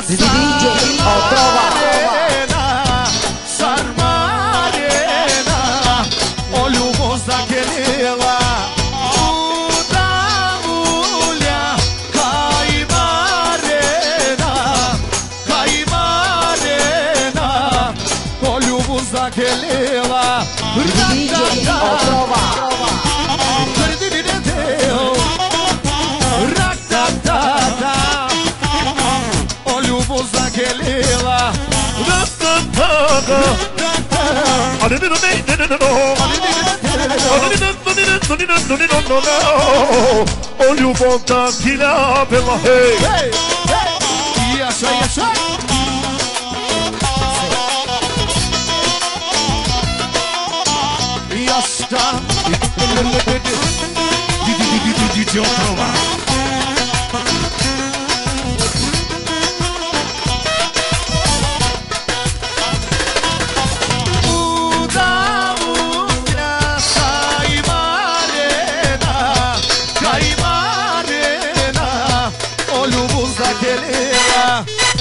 DJ Otrova. Sarmarena, olha o voz daquela. Daquela DJ Otrova. Olha o voz daquela. Olha o voz daquela pela rei. E essa, e essa. DJ Otrova. Olha o bus daquela.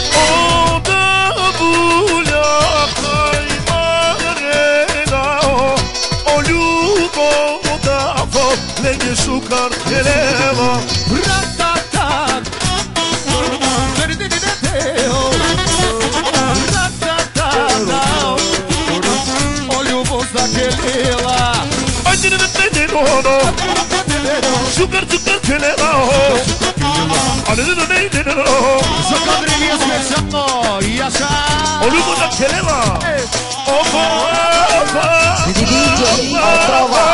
Lenge şukar keleva Ratatat olha o voz daquela. Şukar keleva Socadrinhas fechando e achar. Olha o voz daquela DJ Otrova.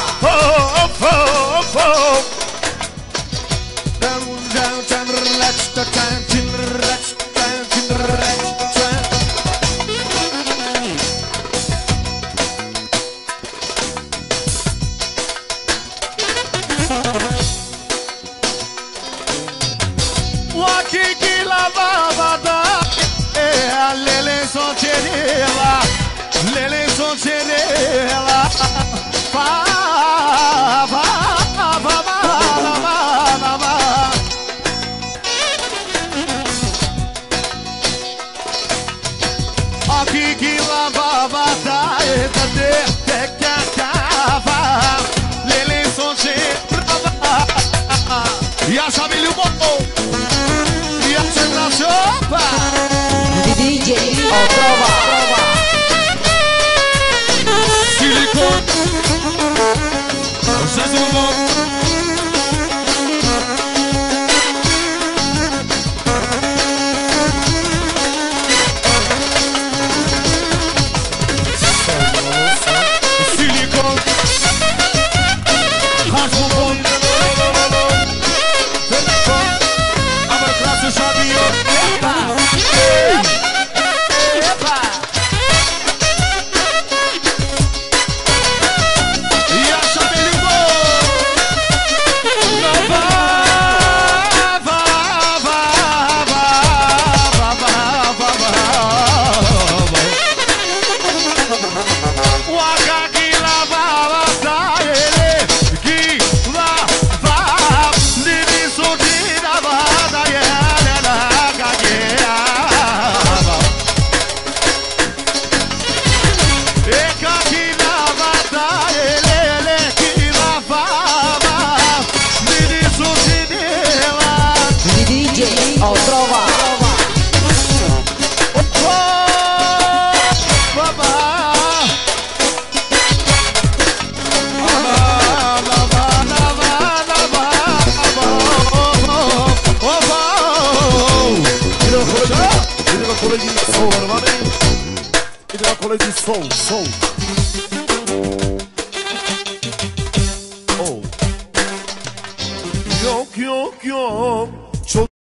O aqui que lavava da é a Lele Soncherela. Lele Soncherela. Aqui que lavava da ETD que acaba. Lele Soncherela. E a família botou. E a central sopa. DJ Otrova. Silicone. Vocês não vão. Silicone. Raspa o bom. Abre o braço, Xavier. Epa! Epa! E a Xavier ligou. Não vai. O H que lavava da ele, que lavava, Lili sortirava da ele na cagueava. E que lavava da ele, que lavava, Lili sortirava. DJ Otrova. Kolejny soul. Oh. Yok.